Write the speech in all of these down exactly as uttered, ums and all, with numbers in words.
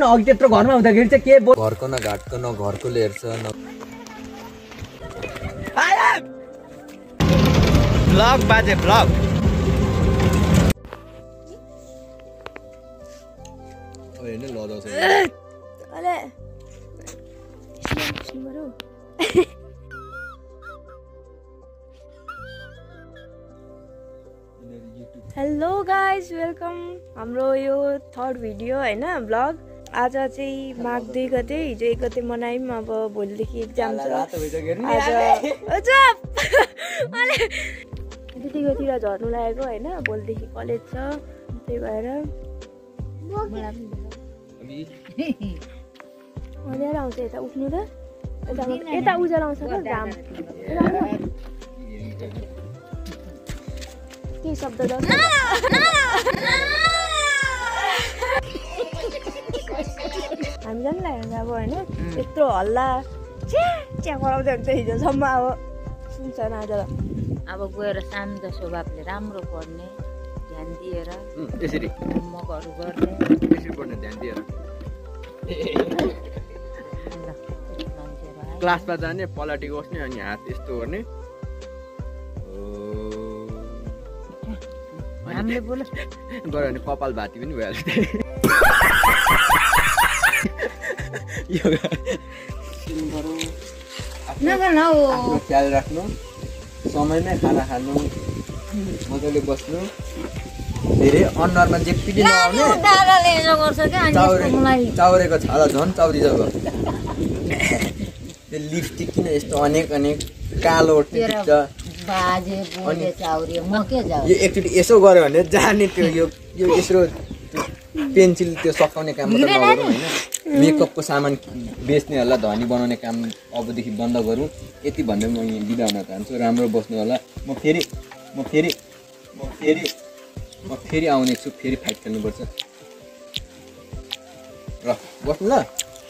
अघि त्यत्रो घरमा हुँदाखेरि चाहिँ के घरको न घाटको न घरकोले हेर्छ न ब्लग बाजे ब्लग हैन लदाउँछ अले हेलो गाइज वेलकम हाम्रो यो थर्ड भिडियो हैन ब्लग। आज चाहिँ माघ दुई गते हिजो एक गते मनायौँ। अब भोलिदेखि एक्जाम छ। दिदीकोतिर झर्नु लागेको होइन। भोलिदेखि कलेज छ त्यही भएर अँध्यारो आउँछ। यता उठ्नु त यता उज्यालो आउँछ त घाम के शब्द हामी जानु लाग्यो अब होइन। यत्रो हल्ला च्या कराउँदै हुन्छ हिजोसम्म। अब सुन्छ न आज अब गएर शान्त स्वभावले राम्रो पढ्ने ध्यान दिएर यसरी होमवर्कहरू गर्ने यसरी पढ्ने ध्यान दिएर क्लासमा जाने पलाटी बस्ने अनि हात यस्तो गर्ने हामीले बोल गऱ्यो भने कपाल भाती पनि भइहाल्छ। आफ्नो ख्याल राख्नु, समयमै खाना खानु, मजाले बस्नु, धेरै अनुहारमा जे पिटी नआउने चाउरेको छाला झन् चाउरी जब त्यो लिपस्टिक किन यस्तो अनेक अनेक कालो टिप्छ यो एकचोटि यसो गऱ्यो भने जाने त्यो यो यो यसो पेन्सिल त्यो सकाउने काम मात्रै नगरौँ होइन। मेकअपको सामान बेच्नेहरूलाई धनी बनाउने काम अबदेखि बन्द गरौँ। यति भन्दै म यहाँ बिदा हुन चाहन्छु। राम्रो बस्नु होला। म फेरि म फेरि म फेरि म फेरि आउने छु। फेरि फाइट खेल्नुपर्छ र बस्नु ल।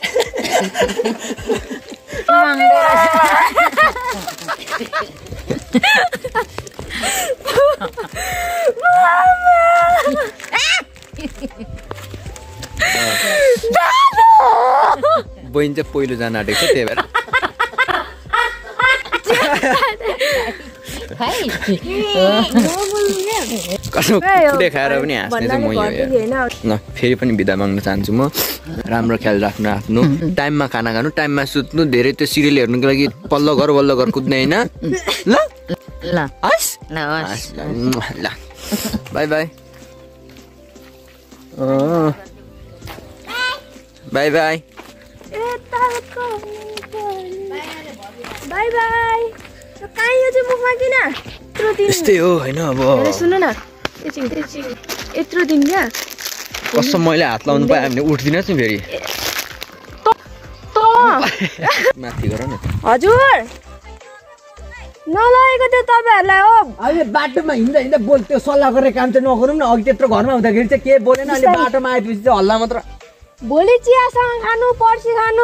बहिनी चाहिँ पहिलो जान आँटेको छ त्यही भएर कसो कुटे खाएर पनि हाँस्ने चाहिँ म ल। फेरि पनि बिदा माग्न चाहन्छु म। राम्रो ख्याल राख्नु आफ्नो। टाइममा खाना खानु, टाइममा सुत्नु, धेरै त्यो सिरियल हेर्नुको लागि पल्लो घर वल्लो घर कुद्ने होइन ल। ल हस् ल ल bye bye bye bye bye bye. कहाँ यो चाहिँ मुखमा किन यस्तै हो होइन। अब सुन्नु न यत्रो दिन क्या कसम मैले हात लाउनु पाएँ हामीले उठ्दिनँ नि फेरि माथि गर न। हजुर नलागेको त्यो तपाईँहरूलाई हो। अहिले बाटोमा हिँड्दा हिँड्दा बोल त्यो सल्लाह गरेर काम चाहिँ नगरौँ न। अघि त्यत्रो घरमा हुँदाखेरि चाहिँ के बोलेन। अहिले बाटोमा आएपछि चाहिँ हल्ला मात्र। भोलि चियासँग खानु पर्सि खानु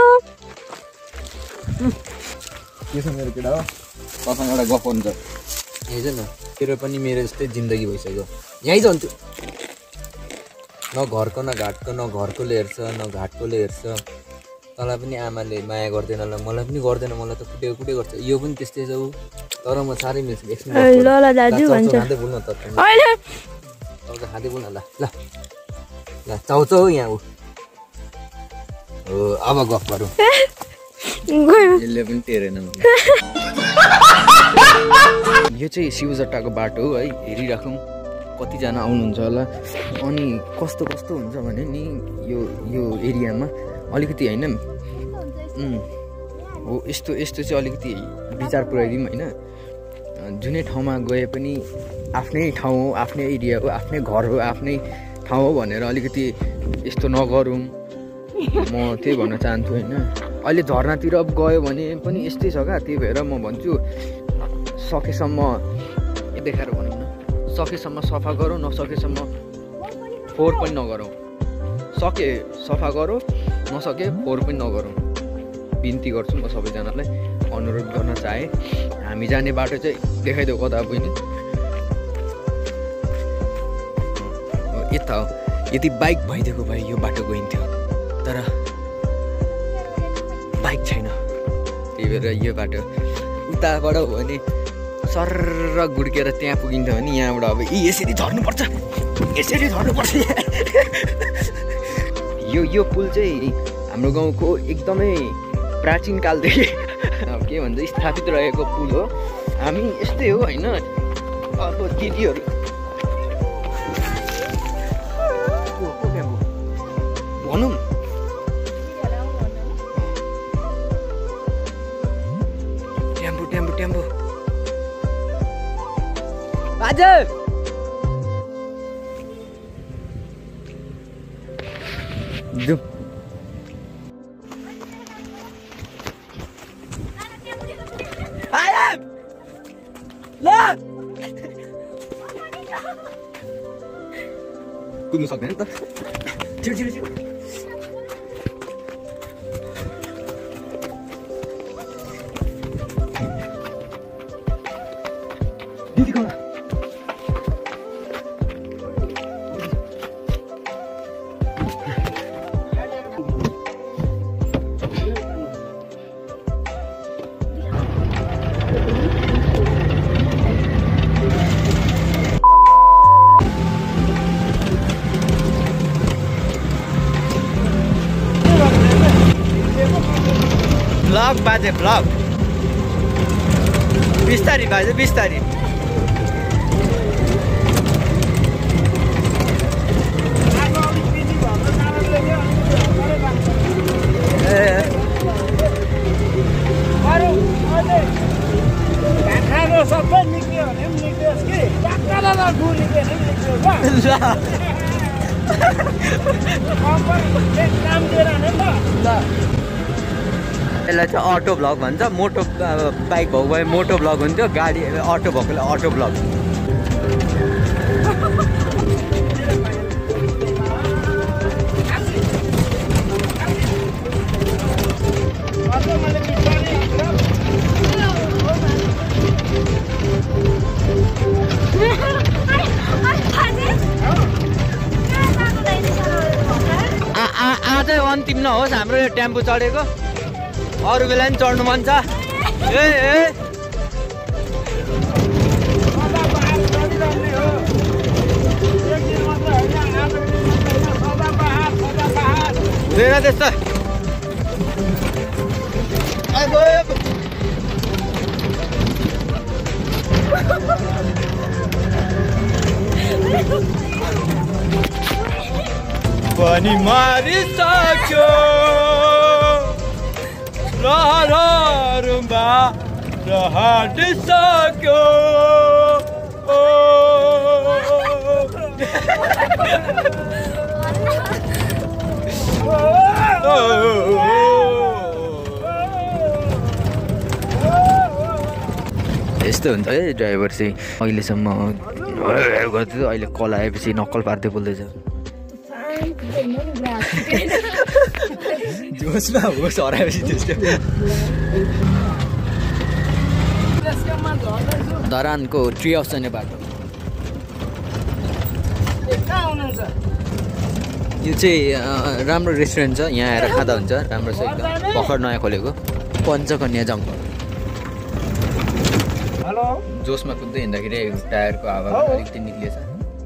के छ मेरो केटा हो। तसँग एउटा गफ हुन्छ हेर्छ न। तेरो पनि मेरो जस्तै जिन्दगी भइसक्यो। यहीँ जान्छु न घरको न घाटको न घरकोले हेर्छ न घाटकोले हेर्छ। तँलाई पनि आमाले माया गर्दैन ल मलाई पनि गर्दैन। मलाई त कुटेको कुटे गर्छ। यो पनि त्यस्तै छ ऊ तर म साह्रै मिल्छ। ल ल दाजु भन्छ खाँदै बोल्न त चाउचाउ खाँदै बोल्न ल ल ल चाउचाउ हो यहाँ ऊ हो। अब गफ गरौँ। यसले पनि टेरेन। यो चाहिँ शिवजट्टाको बाटो हो है। हेरिराखौँ कतिजना आउनुहुन्छ होला। अनि कस्तो कस्तो हुन्छ भने नि यो यो एरियामा अलिकति होइन हो यस्तो यस्तो चाहिँ अलिकति विचार पुऱ्याइदिउँ होइन। जुनै ठाउँमा गए पनि आफ्नै ठाउँ हो, आफ्नै एरिया हो, आफ्नै घर हो, आफ्नै ठाउँ हो भनेर अलिकति यस्तो नगरौँ म त्यही भन्न चाहन्छु होइन। अहिले झर्नातिर गयो भने पनि यस्तै छ क्या। त्यही भएर म भन्छु सकेसम्म देखाएर भनौँ न सकेसम्म सफा गरौँ नसकेसम्म फोहोर पनि नगरौँ। सके सफा गरौँ नसके फोहोर पनि नगरौँ बिन्ती गर्छु म सबैजनालाई अनुरोध गर्न चाहे। हामी जाने बाटो चाहिँ देखाइदेऊ कता बहिनी। यता हो यति बाइक भइदिएको भए यो बाटो गइन्थ्यो। तर बाइक छैन, त्यही भएर यो बाटो उताबाट हो भने सर्र गुड्केर त्यहाँ पुगिन्थ्यो भने यहाँबाट अब यी यसरी झर्नुपर्छ, यसरी झर्नुपर्छ। यो यो पुल चाहिँ हाम्रो गाउँको एकदमै प्राचीन कालदेखि अब के भन्छ स्थापित रहेको पुल हो। हामी यस्तै हो होइन, अब दिदीहरू भनौँ टेम्पो टेम्पो टेम्पो बाजे जाउँ। कुद्नु सक्दैन नि त, छिटो छिटो छिटो। ब्लग बाजे ब्लग बिस्तारी बाजे बिस्तारी। सबै निक्ल्यो भने पनि निक्लियोस् कि काकालाई गुलिके नै निक्ल्यो ल। काम दिएर नि त ल। यसलाई चाहिँ अटो भ्लग भन्छ। मोटो बाइक भएको भए मोटो भ्लग हुन्थ्यो, गाडी अटो भएकोले अटो भ्लग। आजै अन्तिम नहोस् हाम्रो यो टेम्पो चढेको, अरू बेला पनि चढ्नु मन छ। ए ए त्यस्तो पनि मारिसक्यो रहरहरूमा रहटिसक्यो। यस्तो हुन्छ है ड्राइभर चाहिँ। अहिलेसम्म गर्थ्यो, अहिले कल आएपछि नक्कल पार्दै बोल्दैछ। जोसमा होस् हराएपछि त्यस्तो। धरानको ट्री हाउस जाने बाटो यो चाहिँ राम्रो रेस्टुरेन्ट छ, यहाँ आएर खाँदा हुन्छ। राम्रो छ एकदम, भर्खर नयाँ खोलेको पञ्चकन्या जङ्गल। हेलो, जोसमा कुद्दै हिँड्दाखेरि टायरको हावा अलिकति निक्लिएछ।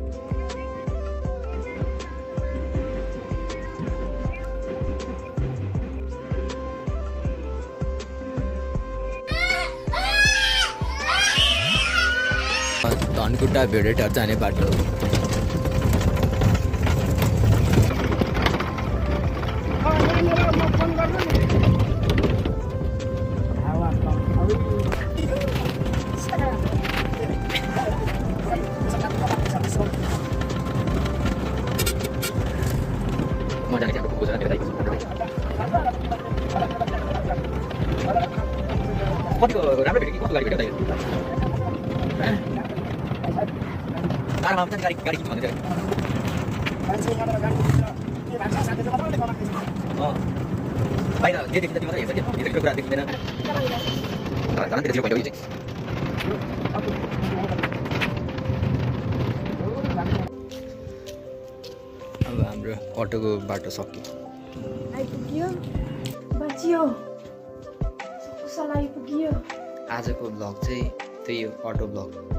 धनकुटा भेडेटार जाने बाटो। कतिको राम्रो भेट्यो कि कस्तो गाडी भेट्यो त? गाडीमा पनि गाडी गाडी किन्नु भन्दै थियो। बाहिर जे देखिन्छ त्यो मात्रै हेर्छ कि भित्रको कुरा देखिँदैन। धनतिर जिरो भयो यो चाहिँ। अब हाम्रो अटोको बाटो सक्यो। आइपुग्यो बाँचियो कुशल आइपुग्यो। आजको ब्लग चाहिँ त्यही हो, अटो ब्लग।